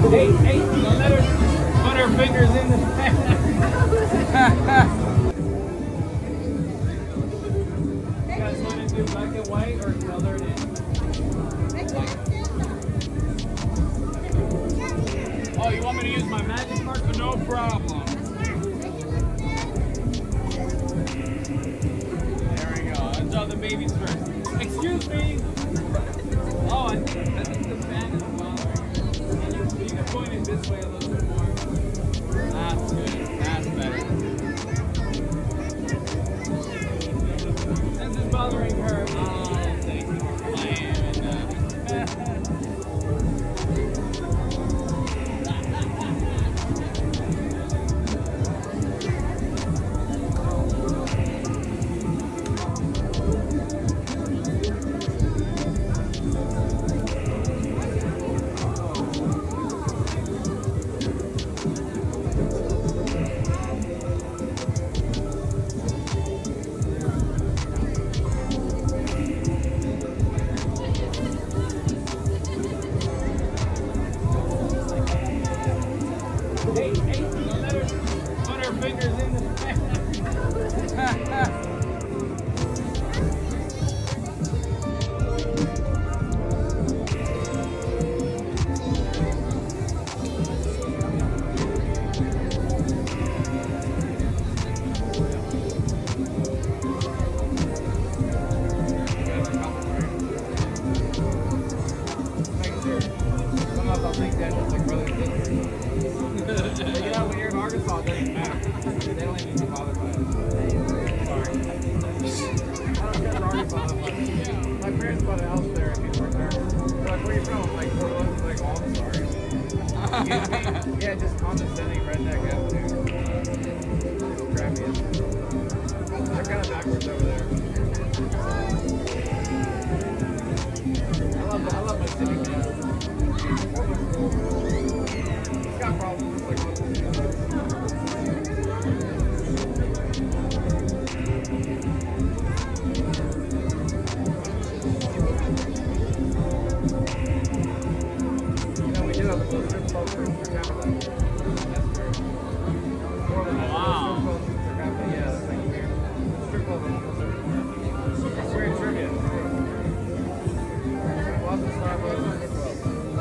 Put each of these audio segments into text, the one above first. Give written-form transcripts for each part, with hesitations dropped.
Hey, hey, don't let her put her fingers in the pan. You guys want to do black and white or colored in? Oh, you want me to use my magic marker? No problem. There we go. Let's draw the babies first. Excuse me. Oh, I think the fan is bothering you. You can point it this way a little bit more. That's good. That's better. This is bothering her. Oh, thank you for playing with that. Hey, hey, don't let her put her fingers in the pan. Sometimes I'll think that it's like really good. Yeah, when you're in Arkansas, it doesn't matter. They don't even be bothered by it. Sorry. I don't care if Arkansas. My parents bought a house there and people were there. They're like, where are you from? I'm like, Portland. I'm like, oh, I'm sorry. Yeah, just condescending redneck attitude. It's crappy. They're kind of backwards over there. I love my city, man. Portland's cool. It's got problems. It's like most cities. You know, we do have a little strip club for capita. That's great. Portland has a little strip club for capita. Yeah, that's like weird. Strip club is almost everywhere. It's weird trivia. Lots of Starbucks and strip clubs.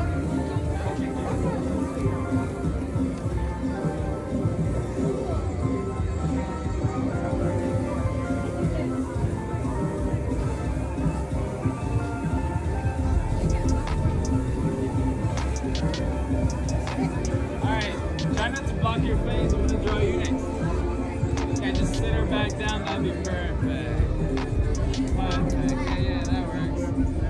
Your face, I'm gonna draw you next. Yeah, just sit her back down, that'd be perfect. Perfect. Yeah, that works.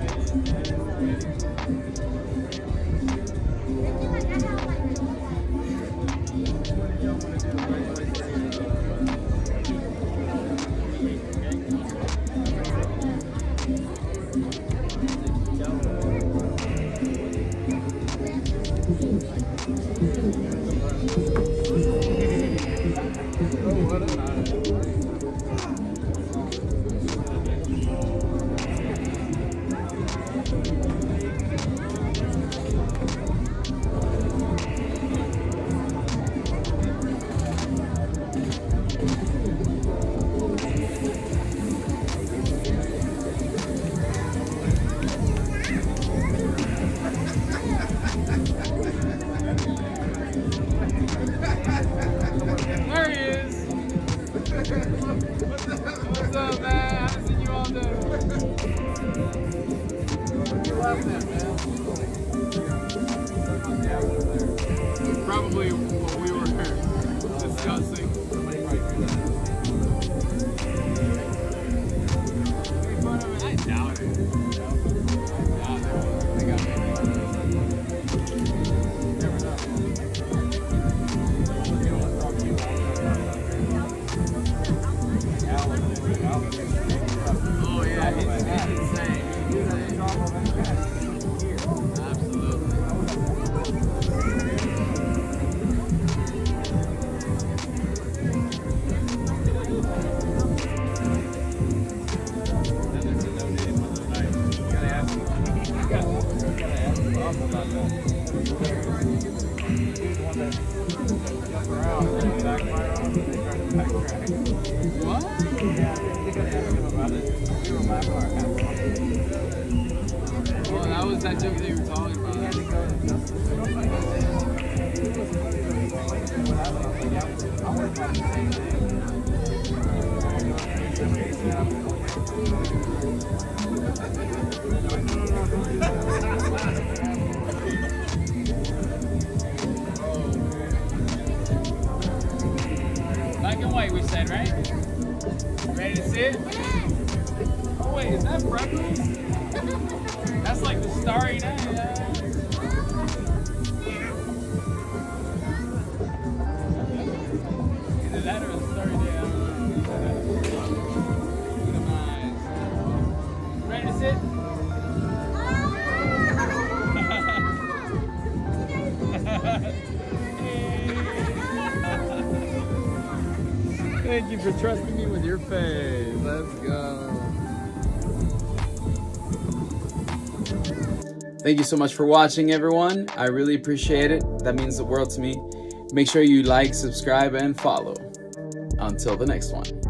There he is. What's up, man? I haven't seen you all day. What you laughing at, man? Probably what we were discussing. I doubt it. They got me. Never know. Oh yeah, it's insane. Absolutely. Gotta ask them about that. He's the one that jumped around and backfired on him. They tried to backtrack. What? Yeah, they could ask him about it. We were backfired. Well, that was that joke that you were talking He about. had to go to justice. I was like, yeah, I would have done the same thing. Black and white, we said, right? Ready to sit? Oh wait, is that freckles? That's like the starry night. Either that or a starry day. I don't know. Look at my eyes. Ready to sit? Thank you for trusting me with your face. Let's go. Thank you so much for watching, everyone. I really appreciate it. That means the world to me. Make sure you like, subscribe, and follow. Until the next one.